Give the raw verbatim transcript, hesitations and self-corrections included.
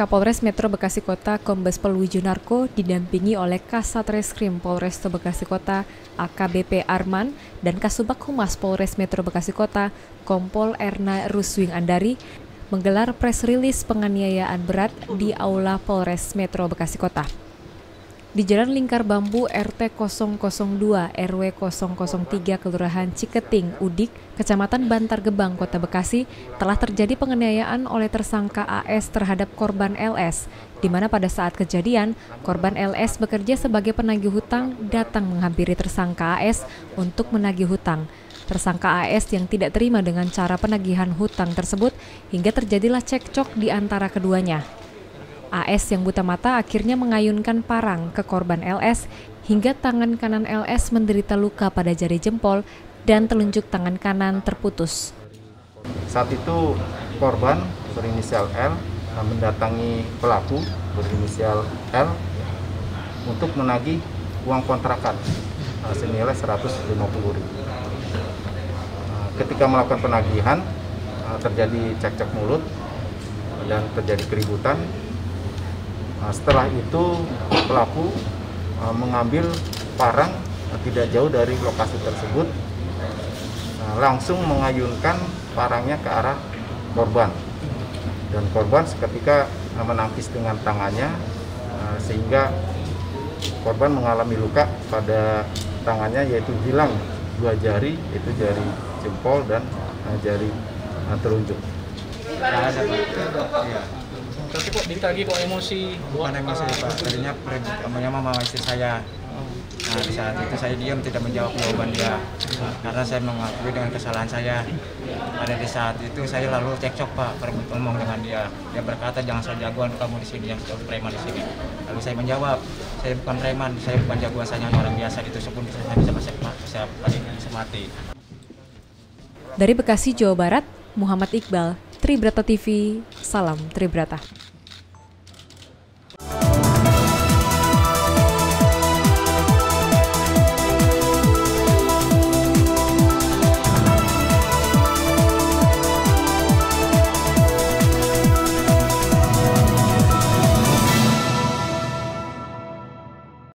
Kapolres Metro Bekasi Kota Kombes Pol Wijunarko didampingi oleh Kasatreskrim Polres Bekasi Kota A K B P Arman dan Kasubag Humas Polres Metro Bekasi Kota Kompol Erna Ruswing Andari menggelar press release penganiayaan berat di Aula Polres Metro Bekasi Kota. Di Jalan Lingkar Bambu R T nol nol dua R W nol nol tiga Kelurahan Ciketing, Udik, Kecamatan Bantar Gebang, Kota Bekasi, telah terjadi penganiayaan oleh tersangka A S terhadap korban L S, di mana pada saat kejadian, korban L S bekerja sebagai penagih hutang datang menghampiri tersangka A S untuk menagih hutang. Tersangka A S yang tidak terima dengan cara penagihan hutang tersebut hingga terjadilah cekcok di antara keduanya. A S yang buta mata akhirnya mengayunkan parang ke korban L S hingga tangan kanan L S menderita luka pada jari jempol dan telunjuk tangan kanan terputus. Saat itu korban berinisial L mendatangi pelaku berinisial L untuk menagih uang kontrakan senilai seratus lima puluh ribu. Ketika melakukan penagihan terjadi cekcok mulut dan terjadi keributan. Setelah itu pelaku mengambil parang tidak jauh dari lokasi tersebut, langsung mengayunkan parangnya ke arah korban. Dan korban seketika menangkis dengan tangannya sehingga korban mengalami luka pada tangannya, yaitu hilang dua jari, yaitu jari jempol dan jari telunjuk. Tapi kok ditagih kok emosi? Bukan emosi Pak, tadinya namanya mama istri saya. Nah di saat itu saya diam tidak menjawab jawaban dia, karena saya mengakui dengan kesalahan saya. Pada di saat itu saya lalu cekcok Pak, ngomong dengan dia. Dia berkata jangan saya jagoan kamu di sini, yang preman di sini. Lalu saya menjawab, saya bukan preman, saya bukan jagoan, saya hanya orang biasa. Itu pun saya bisa bisa bisa, bisa mati. Dari Bekasi, Jawa Barat, Muhammad Iqbal, Tribrata T V, salam Tribrata.